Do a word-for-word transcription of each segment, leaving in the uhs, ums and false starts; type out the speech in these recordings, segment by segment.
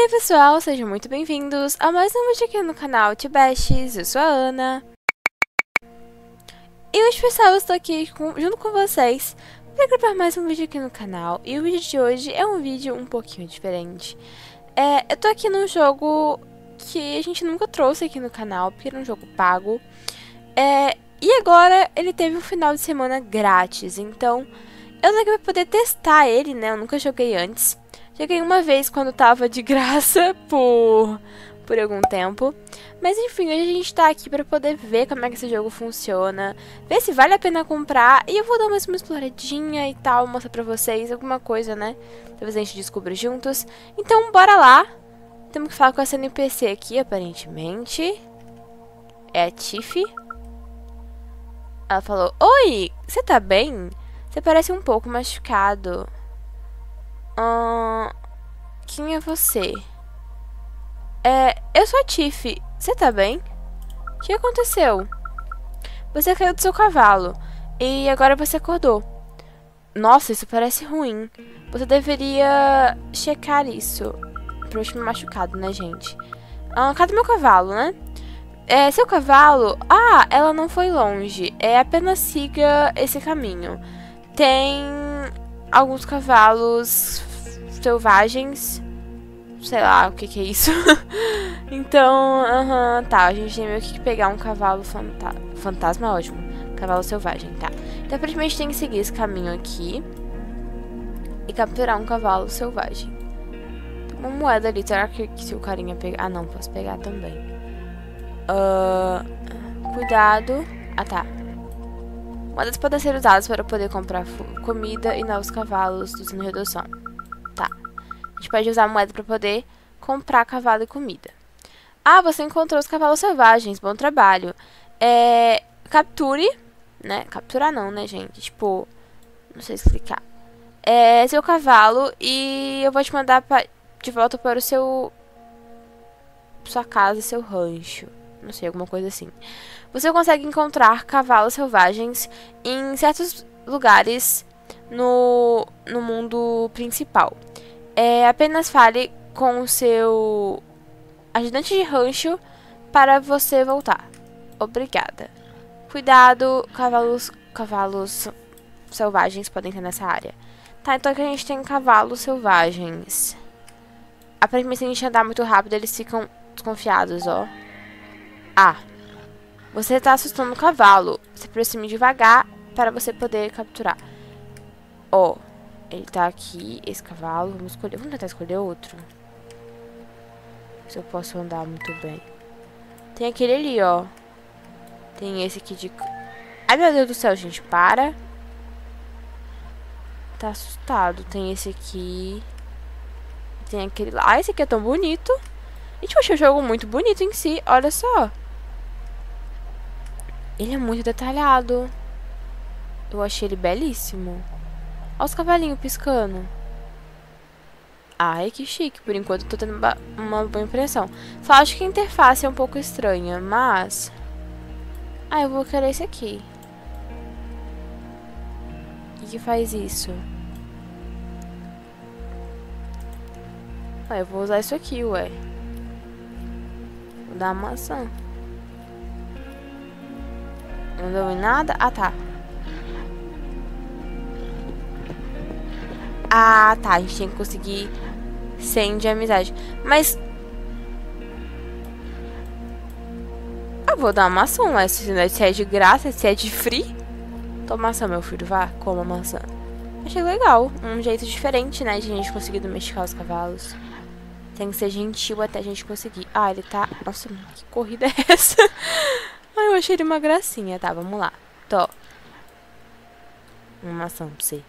aí pessoal, sejam muito bem-vindos a mais um vídeo aqui no canal Tibestes, eu sou a Ana. E hoje pessoal, eu estou aqui com, junto com vocês para gravar mais um vídeo aqui no canal. E o vídeo de hoje é um vídeo um pouquinho diferente. É, eu tô aqui num jogo que a gente nunca trouxe aqui no canal, porque era um jogo pago. É, e agora ele teve um final de semana grátis, então eu tô aqui pra poder testar ele, né? Eu nunca joguei antes. Joguei uma vez quando tava de graça por, por algum tempo. Mas enfim, hoje a gente tá aqui pra poder ver como é que esse jogo funciona. Ver se vale a pena comprar. E eu vou dar mais uma exploradinha e tal, mostrar pra vocês alguma coisa, né? Talvez a gente descubra juntos. Então bora lá. Temos que falar com essa N P C aqui, aparentemente. É a Tiff. Ela falou, oi, você tá bem? Você parece um pouco machucado. Hum, quem é você? É, eu sou a Tiff. Você tá bem? O que aconteceu? Você caiu do seu cavalo e agora você acordou. Nossa, isso parece ruim. Você deveria checar isso. Pra eu me machucado, né, gente? Ah, cadê meu cavalo, né? É, seu cavalo... Ah, ela não foi longe. É, apenas siga esse caminho. Tem alguns cavalos selvagens. Sei lá o que que é isso. Então, aham, uh-huh, tá. A gente tem meio que pegar um cavalo fanta fantasma, ótimo. Cavalo selvagem, tá. Então, aparentemente tem que seguir esse caminho aqui. E capturar um cavalo selvagem. Tem uma moeda ali. Será que, que se o carinha pegar... Ah, não. Posso pegar também. Uh, cuidado. Ah, tá. Moedas podem ser usadas para poder comprar comida e novos cavalos usando redução. Tá. A gente pode usar a moeda para poder comprar cavalo e comida. Ah, você encontrou os cavalos selvagens. Bom trabalho. É, capture, né? Capturar não, né, gente? Tipo, não sei explicar. É seu cavalo e eu vou te mandar pra, de volta para o seu... sua casa, seu rancho. Não sei, alguma coisa assim. Você consegue encontrar cavalos selvagens em certos lugares no, no mundo principal. É, apenas fale com o seu ajudante de rancho para você voltar. Obrigada. Cuidado, cavalos, cavalos selvagens podem ter nessa área. Tá, então aqui a gente tem cavalos selvagens. Aparentemente, se a gente andar muito rápido, eles ficam desconfiados, ó. Ah. Você tá assustando o cavalo. Se aproxime devagar para você poder capturar. Ó. Ele tá aqui, esse cavalo. Vamos escolher. Vamos tentar escolher outro. Se eu posso andar muito bem. Tem aquele ali, ó. Tem esse aqui de... Ai, meu Deus do céu, gente. Para. Tá assustado. Tem esse aqui. Tem aquele lá. Ah, esse aqui é tão bonito. Gente, eu achei o jogo muito bonito em si. Olha só. Ele é muito detalhado. Eu achei ele belíssimo. Olha os cavalinhos piscando. Ai, que chique. Por enquanto eu tô tendo uma boa impressão. Só acho que a interface é um pouco estranha, mas... Ah, eu vou querer esse aqui. O que que faz isso? Ah, eu vou usar isso aqui, ué. Vou dar uma maçã. Não deu em nada? Ah, tá. Ah, tá. A gente tem que conseguir cem de amizade. Mas... Eu vou dar uma maçã, mas se é de graça, se é de free. Toma maçã, meu filho. Vá, coma maçã. Achei legal. Um jeito diferente, né, de a gente conseguir domesticar os cavalos. Tem que ser gentil até a gente conseguir. Ah, ele tá... Nossa, que corrida é essa? Ai, eu achei ele uma gracinha. Tá, vamos lá. Tô. Uma maçã pra você.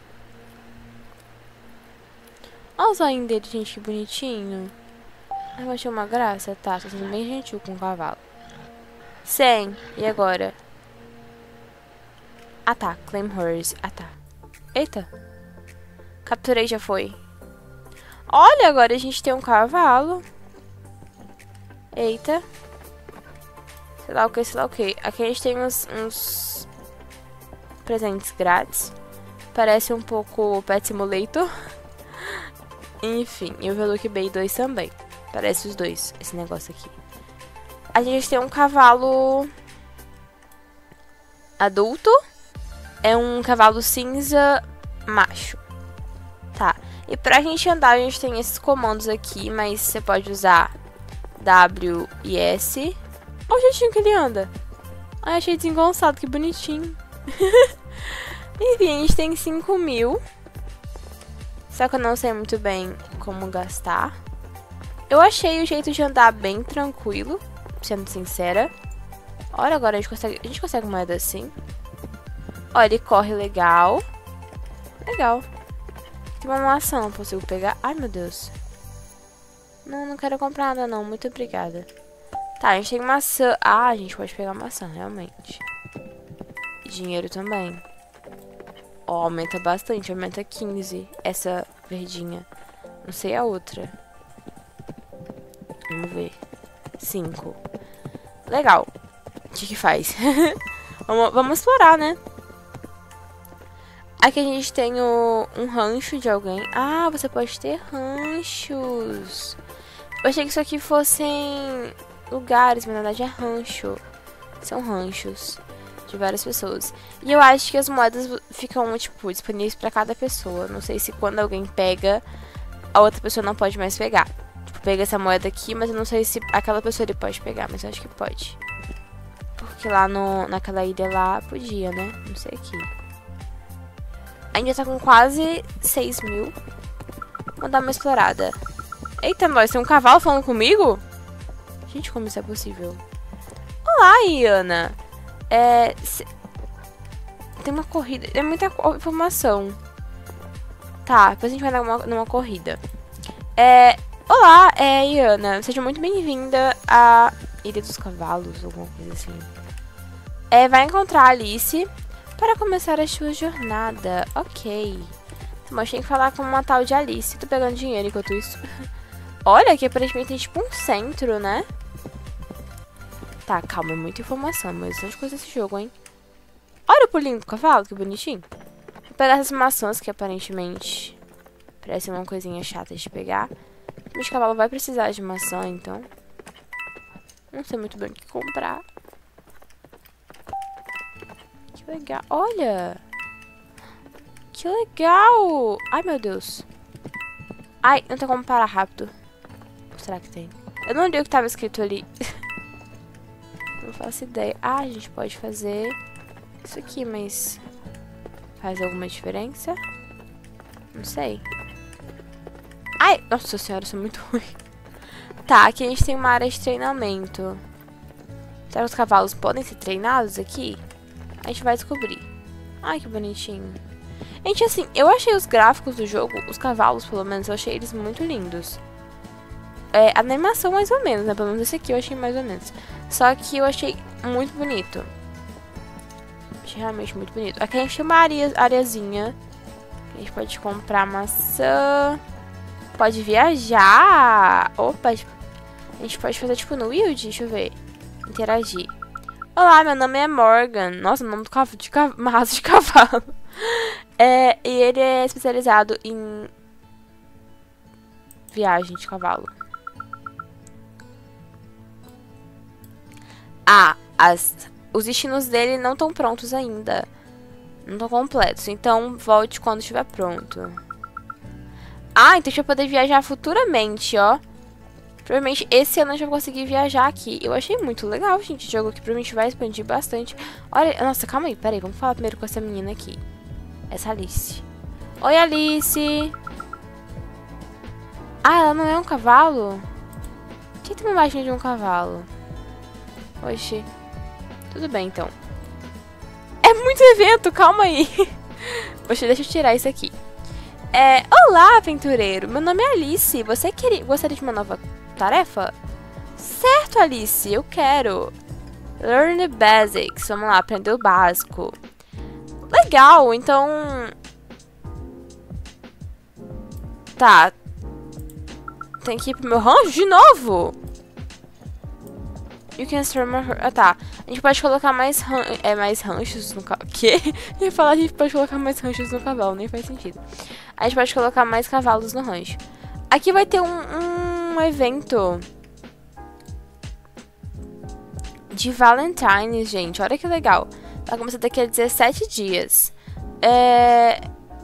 Olha o zoinho dele, gente, que bonitinho. Ai, eu achei uma graça. Tá, tô sendo bem gentil com o cavalo. cem. E agora? Ah, tá. Claim horse. Ah, tá. Eita. Capturei, já foi. Olha, agora a gente tem um cavalo. Eita. Sei lá o que, sei lá o que. Aqui a gente tem uns, uns presentes grátis. Parece um pouco Pet Simulator. Enfim, e o Velook Bay dois também. Parece os dois, esse negócio aqui. A gente tem um cavalo adulto. É um cavalo cinza macho. Tá. E pra gente andar, a gente tem esses comandos aqui, mas você pode usar W e S. Olha o jeitinho que ele anda. Ai, achei desengonçado, que bonitinho. Enfim, a gente tem cinco mil. Só que eu não sei muito bem como gastar. Eu achei o jeito de andar bem tranquilo, sendo sincera. Olha, agora a gente consegue, a gente consegue moeda assim. Olha, ele corre legal. Legal. Tem uma maçã, não consigo pegar. Ai, meu Deus. Não, não quero comprar nada não, muito obrigada. Tá, a gente tem maçã. Ah, a gente pode pegar maçã, realmente. Dinheiro também. Ó, aumenta bastante, aumenta quinze. Essa verdinha. Não sei a outra. Vamos ver. cinco. Legal. O que que faz? vamos, vamos explorar, né? Aqui a gente tem o, um rancho de alguém. Ah, você pode ter ranchos. Eu achei que isso aqui fossem lugares, mas na verdade é rancho. São ranchos de várias pessoas. E eu acho que as moedas ficam, tipo, disponíveis pra cada pessoa. Não sei se quando alguém pega, a outra pessoa não pode mais pegar. Tipo, pega essa moeda aqui, mas eu não sei se aquela pessoa ele pode pegar, mas eu acho que pode. Porque lá no, naquela ilha lá podia, né? Não sei aqui. Ainda tá com quase seis mil. Vou dar uma explorada. Eita, nós, tem um cavalo falando comigo? Gente, como isso é possível? Olá, Iana. É... Se... Tem uma corrida. É muita informação. Tá, depois a gente vai dar uma, numa corrida. É... Olá, é Iana. Seja muito bem-vinda à Ilha dos Cavalos, alguma coisa assim. É, vai encontrar a Alice para começar a sua jornada. Ok. Mas tem que falar com uma tal de Alice. Tô pegando dinheiro enquanto isso. Olha, aqui aparentemente tem tipo um centro, né? Tá, calma, é muita informação, mas bastante coisa desse jogo, hein? Olha o pulinho do cavalo, que bonitinho. Vou pegar essas maçãs que aparentemente parecem uma coisinha chata de pegar. Mas o cavalo vai precisar de maçã, então. Não sei muito bem o que comprar. Que legal. Olha! Que legal! Ai, meu Deus. Ai, não tem como parar rápido. Ou será que tem? Eu não li o que tava escrito ali. Não faço ideia. Ah, a gente pode fazer isso aqui, mas faz alguma diferença? Não sei. Ai, nossa senhora, isso é muito ruim. Tá, aqui a gente tem uma área de treinamento. Será que os cavalos podem ser treinados aqui? A gente vai descobrir. Ai, que bonitinho. Gente, assim, eu achei os gráficos do jogo, os cavalos, pelo menos, eu achei eles muito lindos. É, a animação mais ou menos, né? Pelo menos esse aqui eu achei mais ou menos. Só que eu achei muito bonito. Achei realmente muito bonito. Aqui a gente tem uma área, areazinha. A gente pode comprar maçã. Pode viajar. Opa, a gente pode fazer tipo no Wild, deixa eu ver. Interagir. Olá, meu nome é Morgan. Nossa, o nome do cavalo, de cav uma raça de cavalo. É, e ele é especializado em viagem de cavalo. Ah, as, os destinos dele não estão prontos ainda. Não estão completos. Então, volte quando estiver pronto. Ah, então a gente vai poder viajar futuramente, ó. Provavelmente esse ano a gente vai conseguir viajar aqui. Eu achei muito legal, gente. O jogo aqui provavelmente vai expandir bastante. Olha, nossa, calma aí, peraí. Vamos falar primeiro com essa menina aqui. Essa Alice. Oi, Alice. Ah, ela não é um cavalo? Quem tem uma imagem de um cavalo? Oxi. Tudo bem, então. É muito evento, calma aí. Poxa, deixa eu tirar isso aqui. É, olá, aventureiro. Meu nome é Alice. Você queria, gostaria de uma nova tarefa? Certo, Alice, eu quero. Learn the basics. Vamos lá, aprender o básico. Legal, então... Tá. Tem que ir pro meu rancho de novo? You can store more... Ah, tá. A gente pode colocar mais, ran... é, mais ranchos no cavalo. O quê? Eu ia falar, a gente pode colocar mais ranchos no cavalo. Nem faz sentido. A gente pode colocar mais cavalos no rancho. Aqui vai ter um, um um evento de Valentine's, gente. Olha que legal. Vai começar daqui a dezessete dias. É...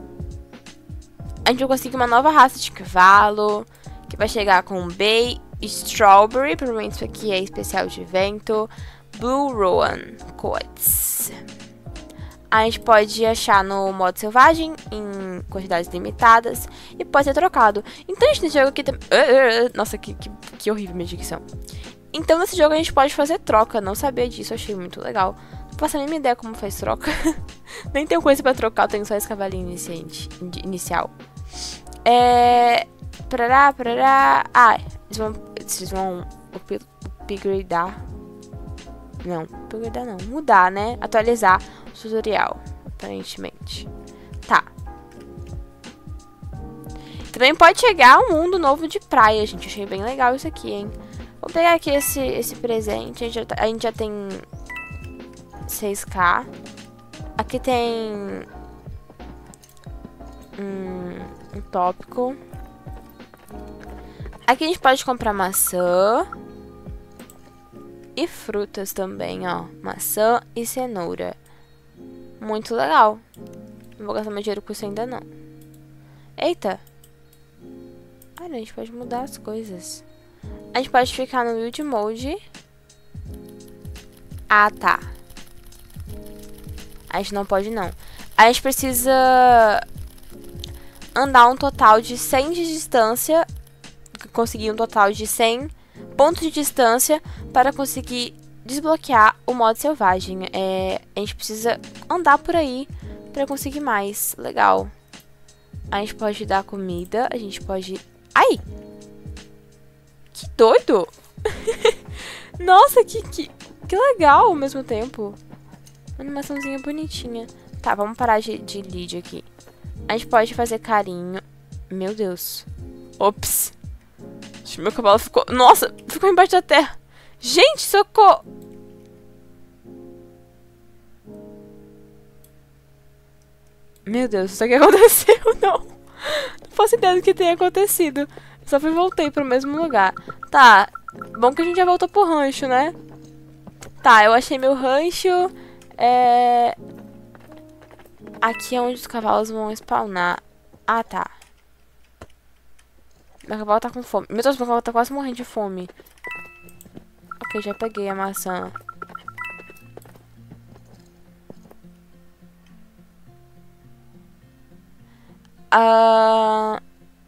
A gente vai conseguir uma nova raça de cavalo, que vai chegar com Bay Strawberry, provavelmente isso aqui é especial de evento. Blue Rowan Coats. A gente pode achar no modo selvagem, em quantidades limitadas, e pode ser trocado. Então, gente, nesse jogo aqui tem... Nossa, que, que, que horrível minha dicção. Então, nesse jogo a gente pode fazer troca. Não sabia disso, achei muito legal. Não faço a mínima ideia como faz troca. Nem tenho coisa pra trocar, eu tenho só esse cavalinho iniciante, inicial. É... Parará, parará... Ah, eles vão... Eles vão upgradar... Não, upgradar não. Mudar, né? Atualizar o tutorial, aparentemente. Tá. Também pode chegar um mundo novo de praia, gente. Achei bem legal isso aqui, hein? Vou pegar aqui esse, esse presente. A gente, já, a gente já tem seis K. Aqui tem um, um tópico. Aqui a gente pode comprar maçã e frutas também, ó. Maçã e cenoura. Muito legal. Não vou gastar meu dinheiro com isso ainda, não. Eita. Olha, a gente pode mudar as coisas. A gente pode ficar no Build Mode. Ah, tá. A gente não pode, não. A gente precisa andar um total de cem de distância. Conseguir um total de cem pontos de distância para conseguir desbloquear o modo selvagem. É, a gente precisa andar por aí para conseguir mais. Legal. A gente pode dar comida. A gente pode... Ai! Que doido! Nossa, que, que, que legal ao mesmo tempo. Uma animaçãozinha bonitinha. Tá, vamos parar de, de lead aqui. A gente pode fazer carinho. Meu Deus. Ops. Meu cavalo ficou... Nossa, ficou embaixo da terra. Gente, socorro! Meu Deus, isso aqui aconteceu, não. Não faço ideia do que tenha acontecido. Só fui e voltei pro mesmo lugar. Tá, bom que a gente já voltou pro rancho, né? Tá, eu achei meu rancho. É... Aqui é onde os cavalos vão spawnar. Ah, tá. Meu cavalo tá com fome. Meu Deus, meu cavalo tá quase morrendo de fome. Ok, já peguei a maçã. Ah...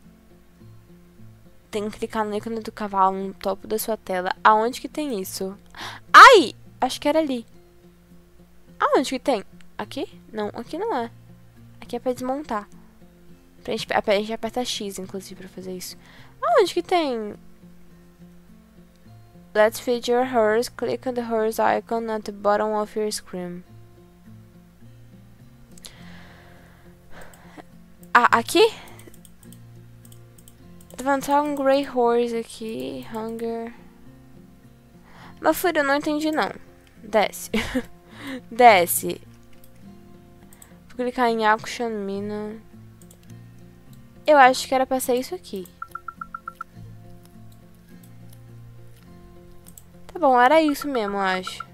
Tem que clicar no ícone do cavalo no topo da sua tela. Aonde que tem isso? Ai! Acho que era ali. Aonde que tem? Aqui? Não, aqui não é. Aqui é pra desmontar. Pra gente, a gente aperta X, inclusive, pra fazer isso. Aonde que tem? Let's feed your horse. Click on the horse icon at the bottom of your screen. Ah, aqui? Tá vendo só um Grey Horse aqui. Hunger. Meu filho, eu não entendi, não. Desce. Desce. Vou clicar em Action Mina. Eu acho que era pra ser isso aqui. Tá bom, era isso mesmo, eu acho.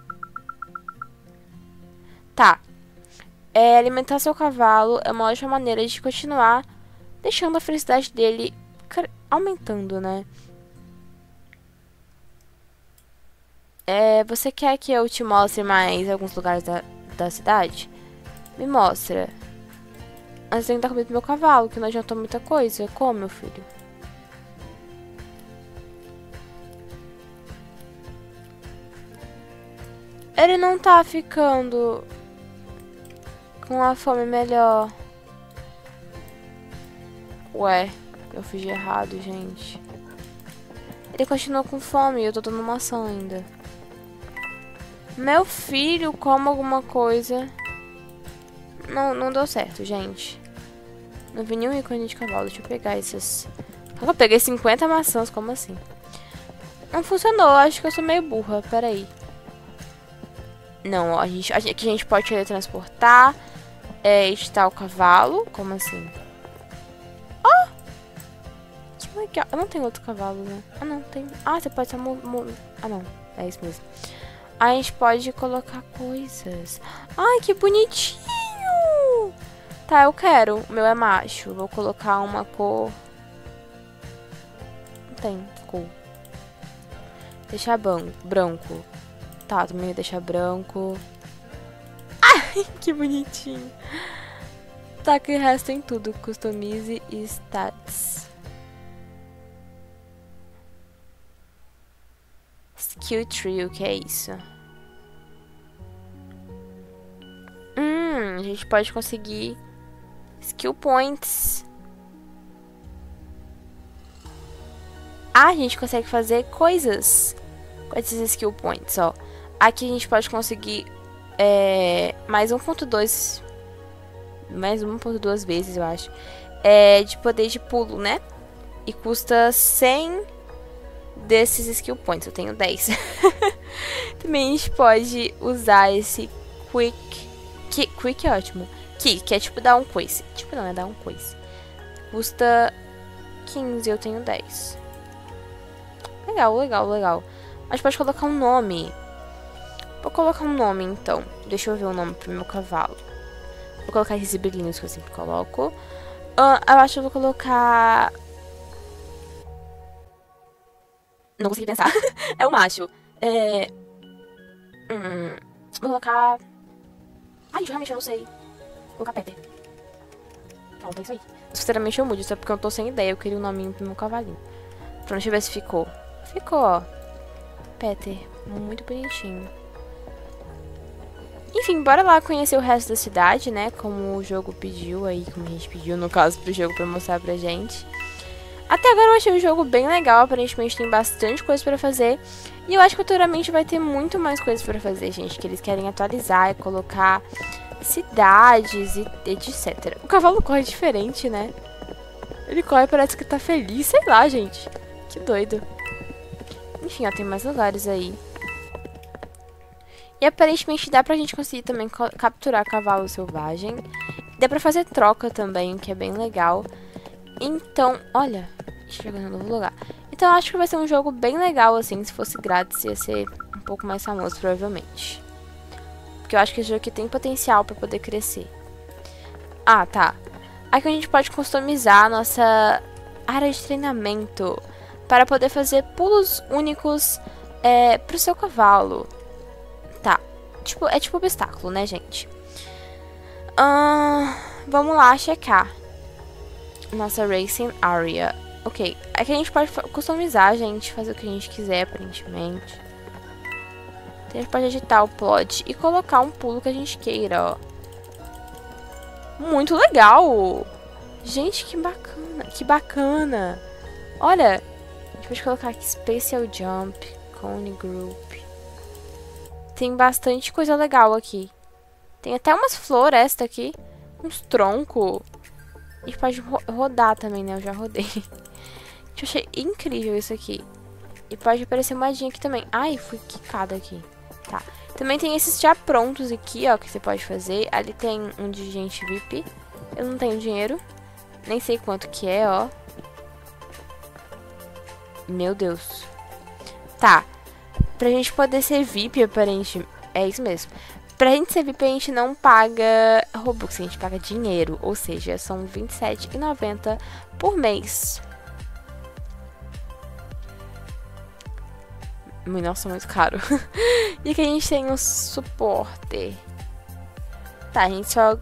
Tá. É, alimentar seu cavalo é uma ótima maneira de continuar deixando a felicidade dele aumentando, né? É, você quer que eu te mostre mais alguns lugares da, da cidade? Me mostra. Mas eu tenho que dar comida pro meu cavalo, que não adiantou muita coisa. Como, meu filho? Ele não tá ficando com a fome melhor. Ué, eu fiz de errado, gente. Ele continua com fome e eu tô dando maçã ainda. Meu filho, coma alguma coisa. Não, não deu certo, gente. Não vi nenhum ícone de cavalo. Deixa eu pegar esses... Eu peguei cinquenta maçãs, como assim? Não funcionou, acho que eu sou meio burra. Pera aí. Não, ó, a gente, aqui a gente pode teletransportar. É, editar o cavalo. Como assim? Oh! Que legal. Eu não tenho outro cavalo, né? Ah, não, tem. Ah, você pode só... Mo mo ah, não. É isso mesmo. Aí a gente pode colocar coisas. Ai, que bonitinho! Tá, eu quero. O meu é macho. Vou colocar uma cor... Não tem cor. Deixar branco. Tá, também vou deixar branco. Ai, que bonitinho. Tá, que o resto em tudo. Customize e stats. Skill tree, o que é isso? Hum, a gente pode conseguir skill points. Ah, a gente consegue fazer coisas com esses skill points, ó. Aqui a gente pode conseguir é, mais um ponto dois. Mais um ponto duas vezes, eu acho. É, de poder de pulo, né? E custa cem desses skill points. Eu tenho dez. Também a gente pode usar esse quick. Que, quick é ótimo. Que, que é tipo dar um quiz. Tipo não, é dar um quiz. Custa quinze, eu tenho dez. Legal, legal, legal. A gente pode colocar um nome. Vou colocar um nome, então. Deixa eu ver o nome pro meu cavalo. Vou colocar esses brilhinhos que eu sempre coloco. Uh, eu acho que eu vou colocar... Não consegui pensar. É o macho. É... Hum... Vou colocar... Ai, realmente eu não sei. Vou colocar Peter. Pronto, é isso aí. Sinceramente eu mudo, só porque eu tô sem ideia. Eu queria um nominho pro meu cavalinho. Pronto, deixa eu ver se ficou. Ficou, ó. Peter. Muito bonitinho. Enfim, bora lá conhecer o resto da cidade, né? Como o jogo pediu aí, como a gente pediu, no caso, pro jogo pra mostrar pra gente. Até agora eu achei o jogo bem legal, aparentemente tem bastante coisa pra fazer. E eu acho que futuramente vai ter muito mais coisas pra fazer, gente, que eles querem atualizar e colocar cidades e etcétera. O cavalo corre diferente, né? Ele corre, parece que tá feliz, sei lá, gente. Que doido. Enfim, ó, tem mais lugares aí. E aparentemente dá pra gente conseguir também capturar cavalo selvagem. Dá pra fazer troca também, o que é bem legal. Então, olha, chegou no novo lugar. Então eu acho que vai ser um jogo bem legal, assim, se fosse grátis ia ser um pouco mais famoso, provavelmente. Porque eu acho que esse jogo aqui tem potencial pra poder crescer. Ah, tá. Aqui a gente pode customizar a nossa área de treinamento para poder fazer pulos únicos é, pro seu cavalo. Tá, tipo, é tipo obstáculo, né, gente? Uh, vamos lá checar nossa Racing Area. Ok, aqui a gente pode customizar, gente, fazer o que a gente quiser, aparentemente. Então a gente pode editar o plot e colocar um pulo que a gente queira, ó. Muito legal! Gente, que bacana, que bacana! Olha, a gente pode colocar aqui Special Jump, Cone Group. Tem bastante coisa legal aqui. Tem até umas florestas aqui. Uns troncos. A gente pode ro rodar também, né? Eu já rodei. Eu achei incrível isso aqui. E pode aparecer moedinha aqui também. Ai, fui quicada aqui. Tá. Também tem esses já prontos aqui, ó, que você pode fazer. Ali tem um de gente V I P. Eu não tenho dinheiro. Nem sei quanto que é, ó. Meu Deus. Tá. Pra gente poder ser V I P, aparentemente... É isso mesmo. Pra gente ser V I P, a gente não paga Robux, a gente paga dinheiro. Ou seja, são vinte e sete reais e noventa centavos por mês. Nossa, muito caro. E aqui a gente tem o suporte. Tá, a gente só...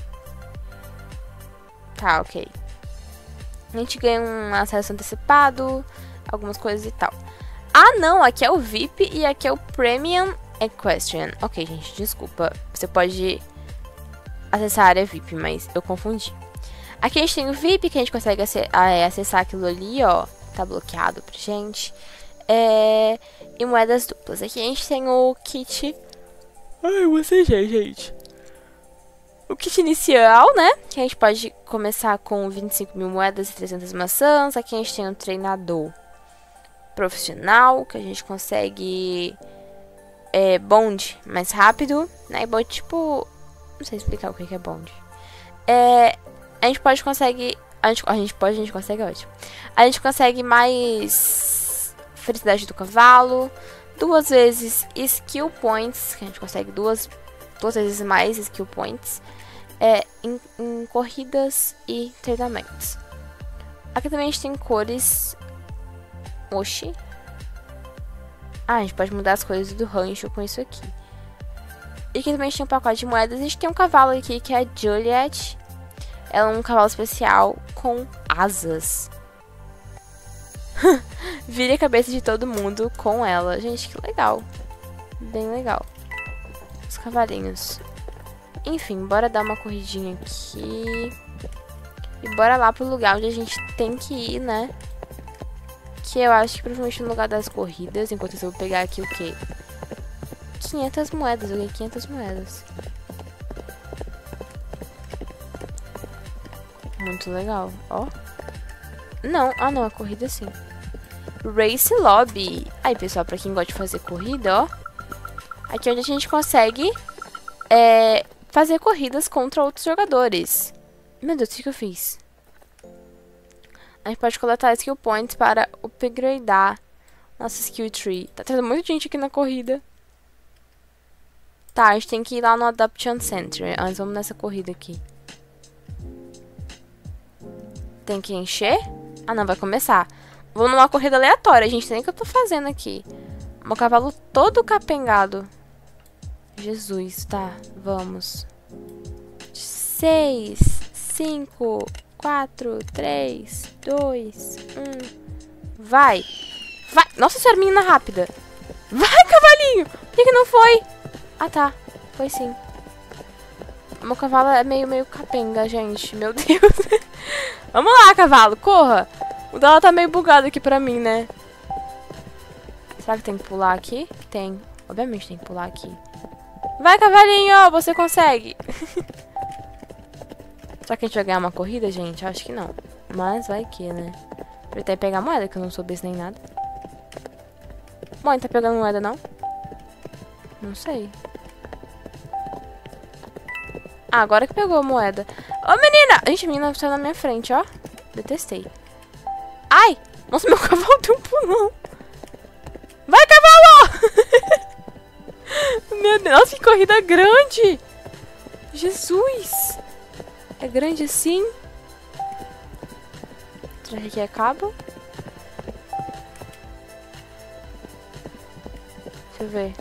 Tá, ok. A gente ganha um acesso antecipado, algumas coisas e tal. Ah, não, aqui é o V I P e aqui é o Premium Equestrian. Ok, gente, desculpa. Você pode acessar a área V I P, mas eu confundi. Aqui a gente tem o V I P, que a gente consegue acessar aquilo ali, ó. Tá bloqueado pra gente. É... E moedas duplas. Aqui a gente tem o kit... Ai, você já, gente. O kit inicial, né? Que a gente pode começar com vinte e cinco mil moedas e trezentas maçãs. Aqui a gente tem um treinador profissional, que a gente consegue é, bonde mais rápido, né? Bonde tipo... Não sei explicar o que é bonde. É, a gente pode consegue A gente, a gente pode, a gente consegue, ótimo. A gente consegue mais felicidade do cavalo, duas vezes skill points, que a gente consegue duas, duas vezes mais skill points, é, em, em corridas e treinamentos. Aqui também a gente tem cores. Oxi. Ah, a gente pode mudar as cores do rancho com isso aqui. E aqui também a gente tem um pacote de moedas. A gente tem um cavalo aqui que é a Juliet. Ela é um cavalo especial com asas. Vire a cabeça de todo mundo com ela. Gente, que legal. Bem legal. Os cavalinhos. Enfim, bora dar uma corridinha aqui. E bora lá pro lugar onde a gente tem que ir, né? Que eu acho que provavelmente no lugar das corridas. Enquanto isso eu vou pegar aqui o quê? quinhentas moedas. Eu ganhei quinhentas moedas. Muito legal, ó. Não, ah não, a corrida sim. Race Lobby. Aí, pessoal, pra quem gosta de fazer corrida, ó. Aqui é onde a gente consegue é, fazer corridas contra outros jogadores. Meu Deus, o que eu fiz? A gente pode coletar skill points para upgradear nossa skill tree. Tá tendo muita gente aqui na corrida. Tá, a gente tem que ir lá no Adoption Center. Antes, vamos nessa corrida aqui. Tem que encher? Ah, não, vai começar. Vou numa corrida aleatória, gente. Nem o que eu tô fazendo aqui. Meu cavalo todo capengado. Jesus, tá. Vamos. Seis, cinco, quatro, três, dois, um. Vai. Vai. Nossa senhora, menina rápida. Vai, cavalinho. Por que que não foi? Ah, tá. Foi sim. Meu cavalo é meio, meio capenga, gente. Meu Deus. Vamos lá, cavalo. Corra. O dela tá meio bugado aqui pra mim, né? Será que tem que pular aqui? Tem. Obviamente tem que pular aqui. Vai, cavalinho. Você consegue. Será que a gente vai ganhar uma corrida, gente? Acho que não. Mas vai que, né? Pra até pegar moeda, que eu não soube isso nem nada. Bom, ele tá pegando moeda, não? Não sei. Ah, agora que pegou a moeda. Ô, menina! Gente, a menina tá na minha frente, ó. Detestei. Ai! Nossa, meu cavalo tem um pulão. Vai, cavalo! Meu Deus, nossa, que corrida grande! Jesus! É grande assim? Será que aqui acaba? Deixa eu ver.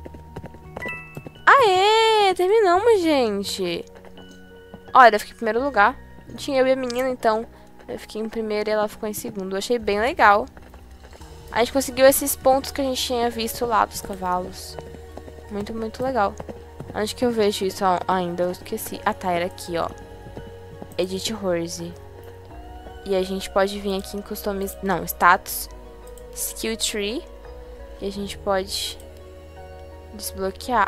Aê! Terminamos, gente. Olha, eu fiquei em primeiro lugar. Tinha eu e a menina, então. Eu fiquei em primeiro e ela ficou em segundo. Eu achei bem legal. A gente conseguiu esses pontos que a gente tinha visto lá dos cavalos. Muito, muito legal. Onde que eu vejo isso ainda? Eu esqueci. Ah, tá. Era aqui, ó. Edit Horse. E a gente pode vir aqui em Customize... Não, Status. Skill Tree. E a gente pode desbloquear.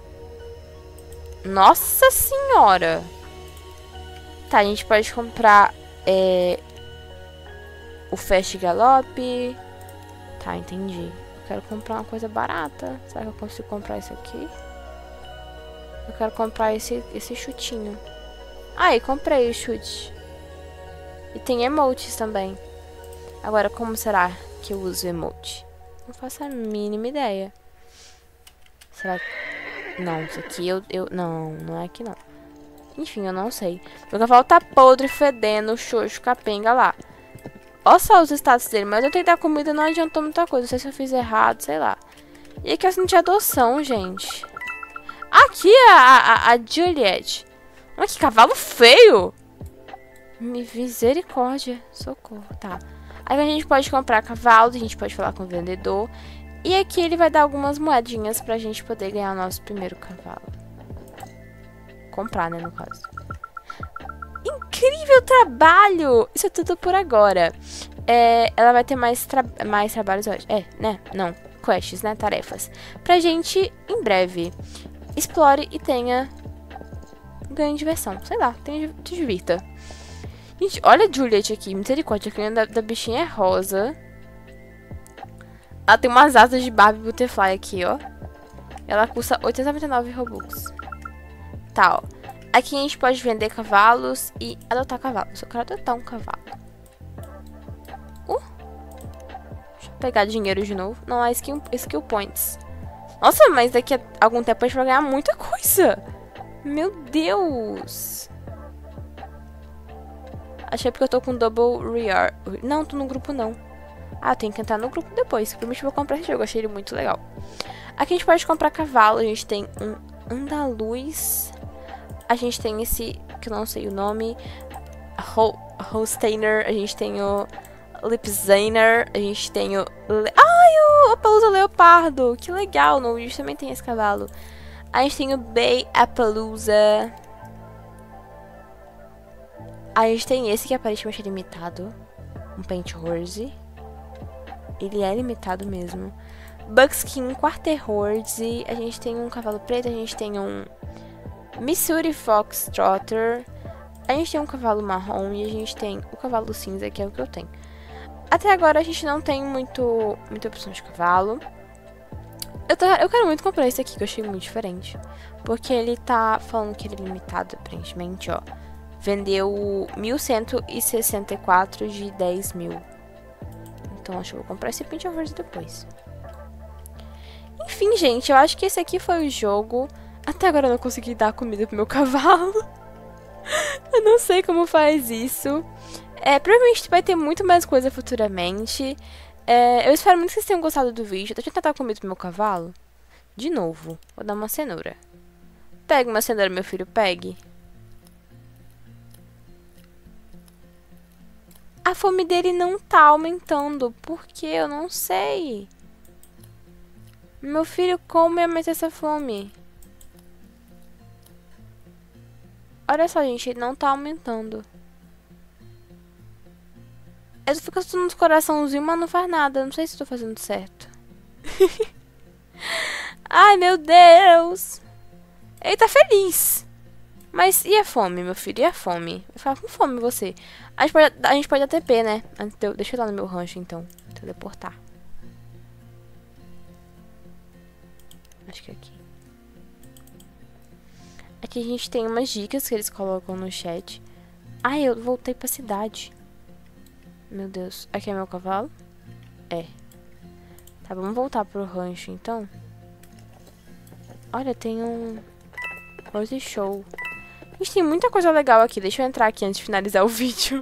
Nossa senhora! Tá, a gente pode comprar é, o Fast Galope. Tá, entendi. Eu quero comprar uma coisa barata. Será que eu consigo comprar isso aqui? Eu quero comprar esse, esse chutinho. Aí, comprei o chute. E tem emotes também. Agora, como será que eu uso emote? Não faço a mínima ideia. Será que... Não, isso aqui eu, eu... Não, não é aqui não. Enfim, eu não sei. Meu cavalo tá podre, fedendo, xoxo, capenga lá. Olha só os status dele. Mas eu tentei dar comida não adiantou muita coisa. Não sei se eu fiz errado, sei lá. E aqui eu senti adoção, gente. Aqui é a, a, a Juliet. Olha que cavalo feio. Misericórdia. Socorro, tá. Aí a gente pode comprar cavalos, a gente pode falar com o vendedor. E aqui ele vai dar algumas moedinhas pra gente poder ganhar o nosso primeiro cavalo. Comprar, né, no caso. Incrível trabalho! Isso é tudo por agora. É, ela vai ter mais, tra mais trabalhos hoje. É, né? Não. Quests, né? Tarefas. Pra gente, em breve, explore e tenha... ganhe diversão. Sei lá, tenha, te divirta. Gente, olha a Juliet aqui. Misericórdia, a criança da, da bichinha é rosa. Ela tem umas asas de Barbie Butterfly aqui, ó. Ela custa oitocentos e noventa e nove Robux. Tá, ó. Aqui a gente pode vender cavalos e adotar cavalos. Eu quero adotar um cavalo. Uh, deixa eu pegar dinheiro de novo. Não, é skill, skill points. Nossa, mas daqui a algum tempo a gente vai ganhar muita coisa. Meu Deus. Achei porque eu tô com double rear. Não, tô no grupo não. Ah, tem que entrar no grupo depois. Provavelmente eu vou comprar esse jogo. Achei ele muito legal. Aqui a gente pode comprar cavalo. A gente tem um andaluz. A gente tem esse, que eu não sei o nome. Ho Holsteiner. A gente tem o Lipziner. A gente tem o... Le Ai, o Appaloosa Leopardo. Que legal. No vídeo também tem esse cavalo. A gente tem o Bay Appaloosa. A gente tem esse que aparentemente é limitado. Um Paint Horse. Ele é limitado mesmo. Buckskin Quarter Horse. A gente tem um cavalo preto. A gente tem um Missouri Fox Trotter. A gente tem um cavalo marrom. E a gente tem o cavalo cinza, que é o que eu tenho. Até agora a gente não tem muito, muita opção de cavalo. Eu, tô, eu quero muito comprar esse aqui, que eu achei muito diferente. Porque ele tá falando que ele é limitado, aparentemente, ó. Vendeu mil cento e sessenta e quatro de dez mil. Então acho que eu vou comprar esse Paint Horse depois. Enfim, gente, eu acho que esse aqui foi o jogo. Até agora eu não consegui dar comida pro meu cavalo. Eu não sei como faz isso. É, provavelmente vai ter muito mais coisa futuramente. É, eu espero muito que vocês tenham gostado do vídeo. Deixa eu tentar dar comida pro meu cavalo. De novo, vou dar uma cenoura. Pega uma cenoura, meu filho, pegue. A fome dele não tá aumentando. Por quê? Eu não sei. Meu filho, como ia aumentar essa fome? Olha só, gente, ele não tá aumentando. Eu fico assumindo os coraçãozinhos, mas não faz nada. Eu não sei se tô fazendo certo. Ai, meu Deus. Ele tá feliz. Mas e a fome, meu filho? E a fome? Vai ficar com fome você. A gente pode, a gente pode dar T P, né? Deixa eu ir lá no meu rancho, então. Teleportar. Acho que é aqui. Aqui a gente tem umas dicas que eles colocam no chat. Ai, eu voltei pra cidade. Meu Deus. Aqui é meu cavalo? É. Tá, vamos voltar pro rancho, então. Olha, tem um... Rose Show. A gente tem muita coisa legal aqui. Deixa eu entrar aqui antes de finalizar o vídeo.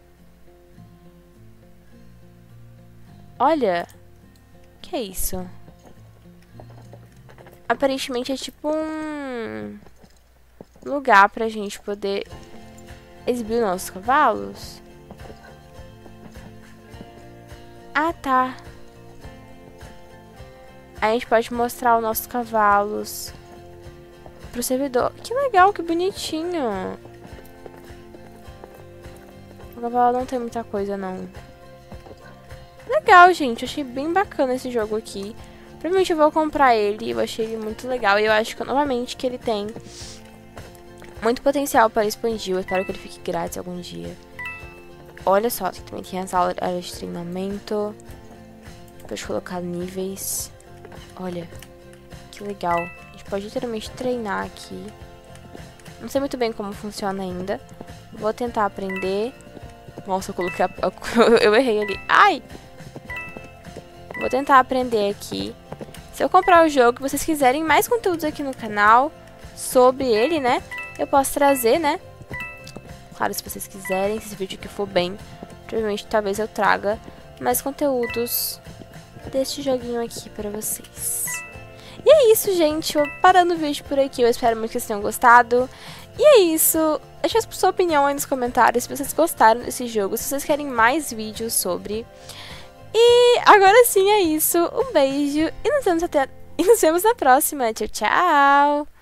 Olha. Que é isso? Aparentemente é tipo um... lugar pra gente poder exibir os nossos cavalos. Ah, tá. A gente pode mostrar os nossos cavalos pro servidor. Que legal, que bonitinho. O cavalo não tem muita coisa, não. Legal, gente. Eu achei bem bacana esse jogo aqui. Provavelmente eu vou comprar ele. Eu achei ele muito legal. E eu acho que, novamente, que ele tem muito potencial para expandir. Eu espero que ele fique grátis algum dia. Olha só, aqui também tem as aulas de treinamento. Pode colocar níveis. Olha, que legal. A gente pode literalmente treinar aqui. Não sei muito bem como funciona ainda. Vou tentar aprender. Nossa, eu coloquei a... eu errei ali. Ai! Vou tentar aprender aqui. Se eu comprar o jogo e vocês quiserem mais conteúdos aqui no canal sobre ele, né? Eu posso trazer, né? Claro, se vocês quiserem, se esse vídeo aqui for bem, provavelmente talvez eu traga mais conteúdos deste joguinho aqui pra vocês. E é isso, gente. Vou parando o vídeo por aqui. Eu espero muito que vocês tenham gostado. E é isso. Deixa a sua opinião aí nos comentários se vocês gostaram desse jogo, se vocês querem mais vídeos sobre. E agora sim é isso. Um beijo e nos vemos até... e nos vemos na próxima. Tchau, tchau!